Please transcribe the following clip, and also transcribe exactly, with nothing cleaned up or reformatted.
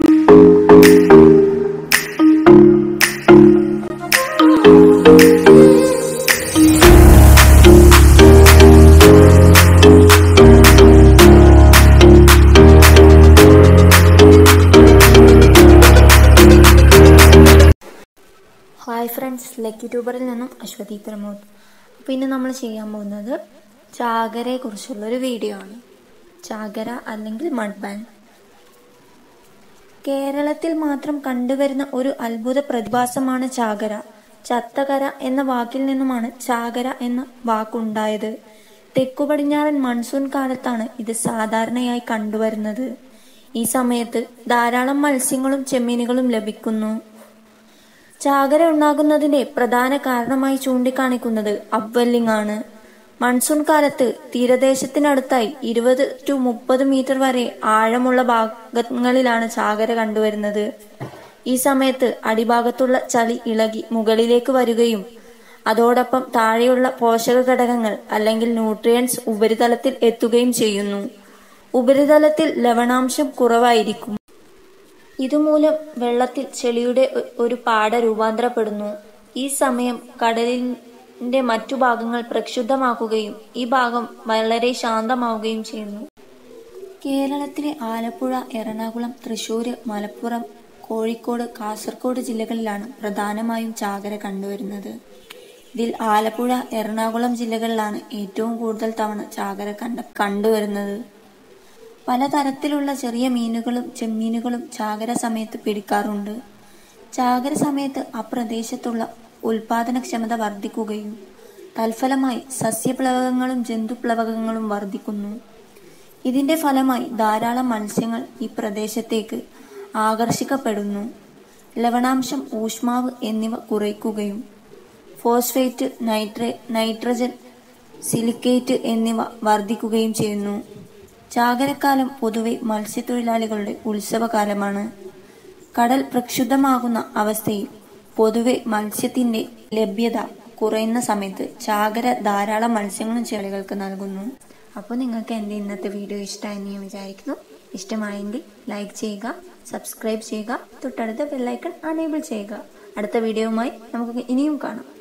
Hi friends, lucky ട്യൂബറിൽ നിന്നും അശ്വതി പ്രമോദ്. അപ്പോൾ ഇന്ന് നമ്മൾ ചെയ്യാൻ പോകുന്നത് ചാകരയെ കുറിച്ചുള്ളൊരു വീഡിയോ ആണ്. ചാകര അല്ലെങ്കിൽ മഡ് ബാങ്ക് കേരളത്തിൽ മാത്രം കണ്ടുവരുന്ന ഒരു അത്ഭുത പ്രതിഭാസമാണ് ചാകര. ചത്തകര എന്ന വാക്കിൽ നിന്നുമാണ് ചാകര എന്ന വാക്കുണ്ടായത്. തെക്കു പടിഞ്ഞാറൻ മൺസൂൺ കാലത്താണ് ഇത് സാധാരണയായി കണ്ടുവരുന്നത്. ഈ സമയത്ത് ധാരാളം മത്സ്യങ്ങളും ചെമ്മീനുകളും ലഭിക്കുന്നു. ചാകര ഉണ്ടാകുന്നതിന്റെ പ്രധാന കാരണമായി ചൂണ്ടിക്കാണിക്കുന്നത് അപ്വെല്ലിംഗ് ആണ്. മൺസൂൺ കാലത്ത് തീരദേശത്തിനടുത്തായി ഇരുപത് ടു മുപ്പത് മീറ്റർ വരെ ആഴമുള്ള ഭാഗങ്ങളിലാണ് ചാകര കണ്ടുവരുന്നത്. ഈ സമയത്ത് അടിഭാഗത്തുള്ള ചളി ഇളകി മുകളിലേക്ക് വരികയും അതോടൊപ്പം താഴെയുള്ള പോഷക ഘടകങ്ങൾ അല്ലെങ്കിൽ ന്യൂട്രിയൻസ് ഉപരിതലത്തിൽ എത്തുകയും ചെയ്യുന്നു. ഉപരിതലത്തിൽ ലവണാംശം കുറവായിരിക്കും. ഇതുമൂലം വെള്ളത്തിൽ ചെളിയുടെ ഒരു പാട രൂപാന്തരപ്പെടുന്നു. ഈ സമയം കടലിന്റെ മറ്റു ഭാഗങ്ങൾ പ്രക്ഷുബ്ധമാക്കുകയും ഈ ഭാഗം വളരെ ശാന്തമാവുകയും ചെയ്യുന്നു. കേരളത്തിലെ ആലപ്പുഴ, എറണാകുളം, തൃശ്ശൂര്, മലപ്പുറം, കോഴിക്കോട്, കാസർഗോഡ് ജില്ലകളിലാണ് പ്രധാനമായും ചാകര കണ്ടുവരുന്നത്. ഇതിൽ ആലപ്പുഴ, എറണാകുളം ജില്ലകളിലാണ് ഏറ്റവും കൂടുതൽ തവണ ചാകര കണ്ട കണ്ടുവരുന്നത്. പലതരത്തിലുള്ള ചെറിയ മീനുകളും ചെമ്മീനുകളും ചാകര സമയത്ത് പിടിക്കാറുണ്ട്. ചാകര സമയത്ത് അപ്രദേശത്തുള്ള ഉൽപാദനക്ഷമത വർദ്ധിക്കുകയും തൽഫലമായി സസ്യപ്ലവകങ്ങളും ജന്തുപ്ലവകങ്ങളും വർദ്ധിക്കുന്നു. ഇതിന്റെ ഫലമായി ധാരാളം മത്സ്യങ്ങൾ ഈ പ്രദേശത്തേക്ക് ആകർഷിക്കപ്പെടുന്നു. ലവണാംശം, ഊഷ്മാവ് എന്നിവ കുറയ്ക്കുകയും ഫോസ്ഫേറ്റ്, നൈട്രേ നൈട്രജൻ, സിലിക്കേറ്റ് എന്നിവ വർദ്ധിക്കുകയും ചെയ്യുന്നു. ചാകരക്കാലം പൊതുവെ മത്സ്യത്തൊഴിലാളികളുടെ ഉത്സവകാലമാണ്. കടൽ പ്രക്ഷുബ്ധമാകുന്ന അവസ്ഥയിൽ പൊതുവെ മത്സ്യത്തിന്റെ ലഭ്യത കുറയുന്ന സമയത്ത് ചാകര ധാരാളം മത്സ്യങ്ങളും ചെളികൾക്ക് നൽകുന്നു. അപ്പോൾ നിങ്ങൾക്ക് എൻ്റെ ഇന്നത്തെ വീഡിയോ ഇഷ്ടമായെന്ന് ഞാൻ വിചാരിക്കുന്നു. ഇഷ്ടമായെങ്കിൽ ലൈക്ക് ചെയ്യുക, സബ്സ്ക്രൈബ് ചെയ്യുക, തൊട്ടടുത്ത ബെല്ലൈക്കൺ അനേബിൾ ചെയ്യുക. അടുത്ത വീഡിയോയുമായി നമുക്ക് ഇനിയും കാണാം.